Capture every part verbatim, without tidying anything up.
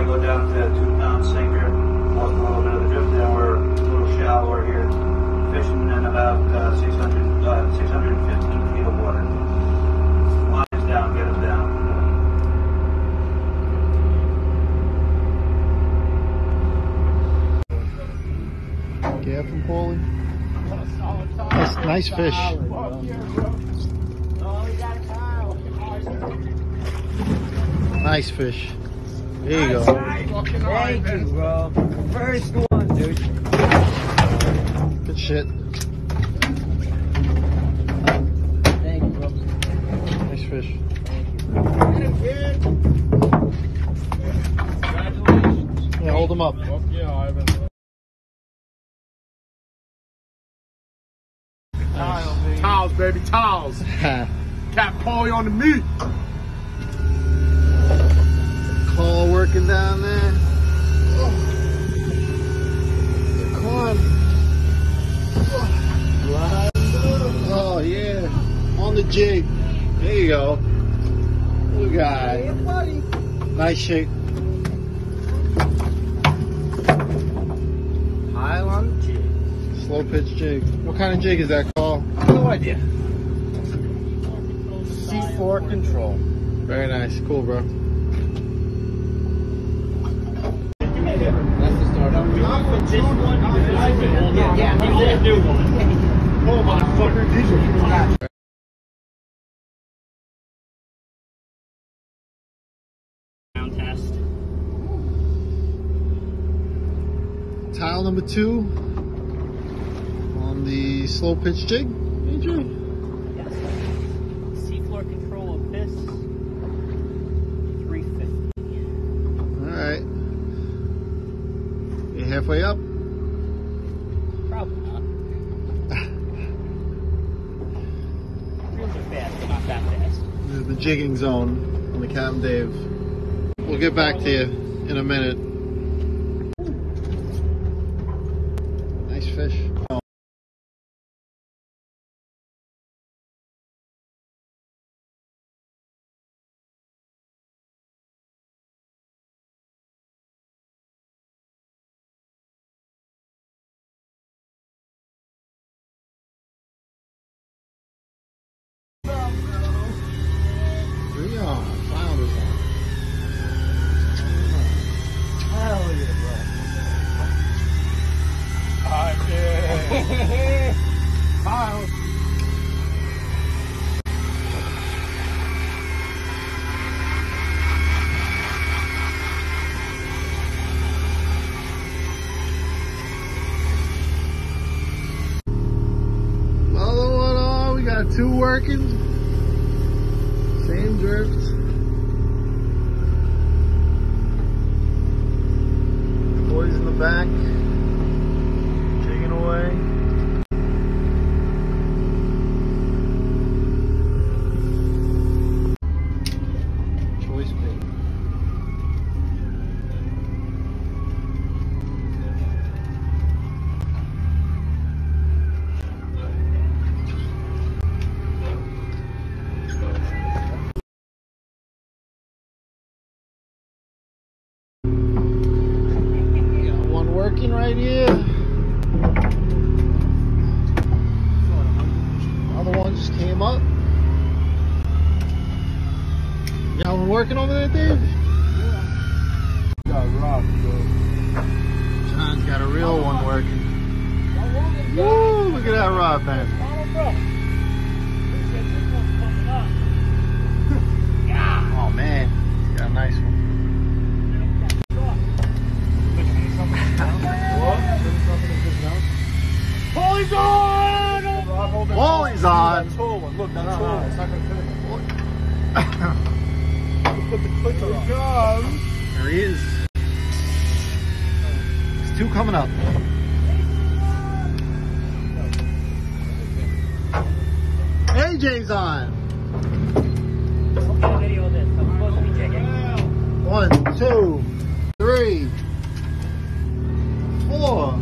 to go down to a two pound sinker, off a little bit of the drift, and we're a little shallower here, fishing in about uh, six hundred, uh, six hundred fifteen feet of water. Lines down, get them down. Careful, Paulie. Nice, nice fish. Nice fish. There you go. Thank you, bro. First one, dude. Good shit. Thank you, bro. Nice fish. Congratulations. Yeah, hold them up. Oh, yeah, Ivan. Nice. Towels, baby, towels. Cat Paulie on the meat. Claw working down there. Oh. Come on. Oh, yeah. On the jig. There you go. Good guy. Nice shake. Pile on the jig. Slow pitch jig. What kind of jig is that called? No idea. C four control. Very nice. Cool, bro. That's the start of it. Yeah, yeah. Oh my fucker, these are Test. Tile number two on the slow pitch jig. A J. Yes. C-floor control of this. three fifty. Alright. You halfway up? Probably not. Reels are fast, but not that fast. This is the jigging zone on the Captain Dave. We'll get back to you in a minute. Nice fish. Oh. Three on. Flounders on. Hell yeah, bro. hot, yeah. Miles. Another one on. We got two working. Same drift. Boys in the back. Jigging away. Choice bait. Working right here. Other one just came up. You got one working over there, Dave? Yeah. Got rock, bro. John's got a real one working. Woo! Look at that rod, man. Oh man, he's got a nice one. Paulie's on! Paulie's on! That tall one. Look, that tall one. It's not going to fit. Put the clicker on. There he is. There's two coming up. A J's on. Video of this. I'm supposed to be jigging. One, two, three, four,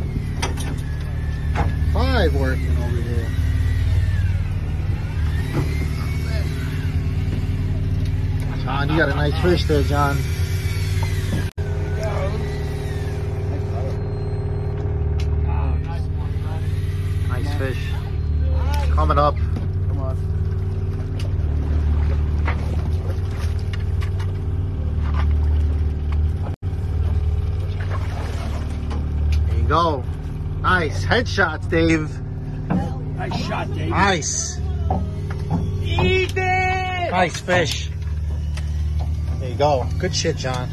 five working over here. John, you got a nice fish there, John. coming up. Come on. There you go. Nice headshots, Dave. Nice shot, Dave. Nice. Eat it! Nice fish. There you go. Good shit, John.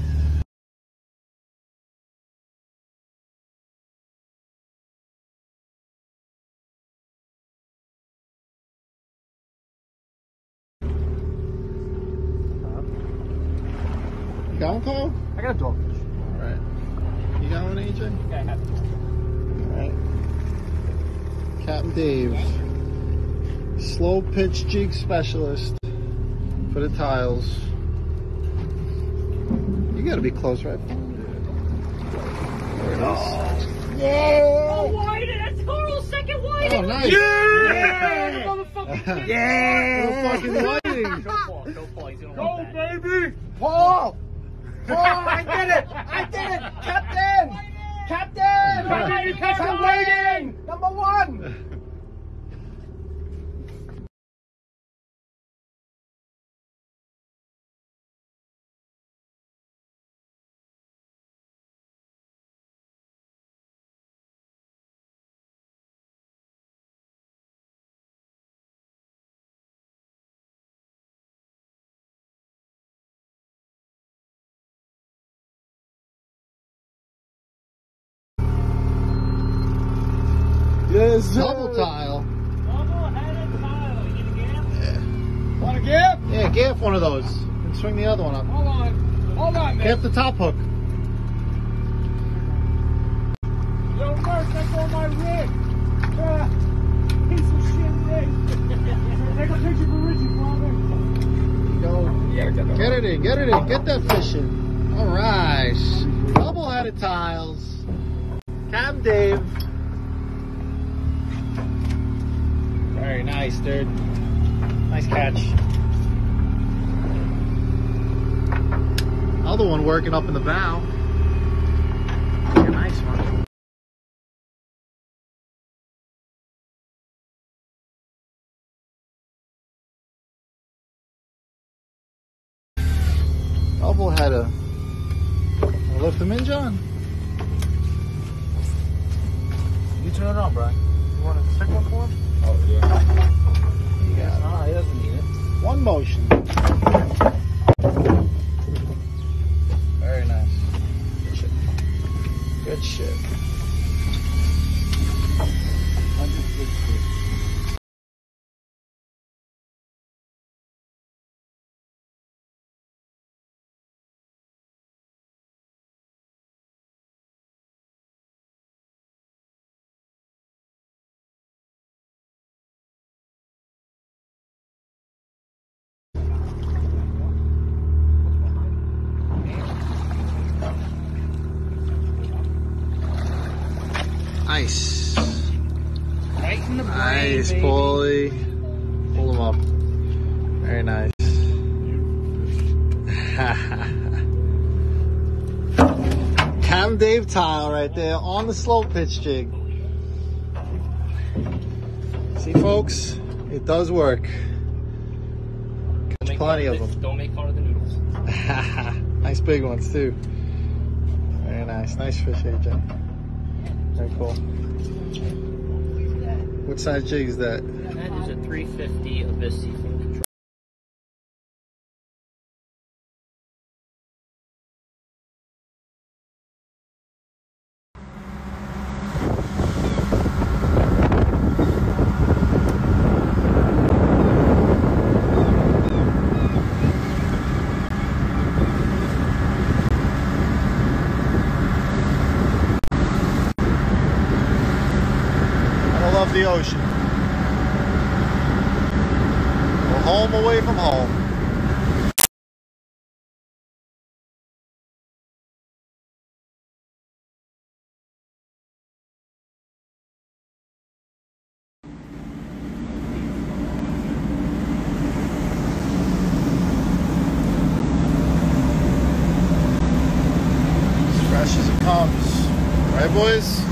You got one, Cole? I got a dogfish. All right. You got one, A J? Yeah, I have it. All right. Captain Dave. Slow pitch jig specialist for the tiles. You gotta be close, right? There it is. Oh, whiting! That's total second whiting! Oh, nice. Yeah! Motherfucking Yeah! Little fucking whiting. Go Paul, go Paul, he's gonna Go, want that. baby! Paul! Paul, I did it! I did it! Captain! Captain! Captain, Captain I'm waiting! Number one! Yes, sir. Double tile. Double-headed tile. You need a gap? Want a gift? Yeah, gaff one of those and swing the other one up. Hold on. Hold on, man. Gaff the top hook. Yo, Mark, that's on my rig. Uh, piece of shit rig. Take a picture for Richie, father. Go. Yeah, get Get it in, get it in, get that fish in. All right. Double-headed tiles. Captain Dave. Very nice, dude. Nice catch. Other one working up in the bow. A nice one. Double header. Wanna lift them in, John? You turn it on, Brian. You want a second one for him? Oh, yeah. You got it. No, he doesn't need it. One motion. Very nice. Good shit. Good shit. Nice. Right in the brain, Nice, baby. Paulie. Pull him up. Very nice. Captain Dave tile right there on the slow pitch jig. See, folks, it does work. Don't Catch make plenty fun of it. them. Don't make fun of the noodles. Nice big ones too. Very nice. Nice fish, A J. Very cool. What size jig is that? That is a three fifty Abyss Seafood Control. I love the ocean. We're home away from home. As fresh as it comes. Right, boys?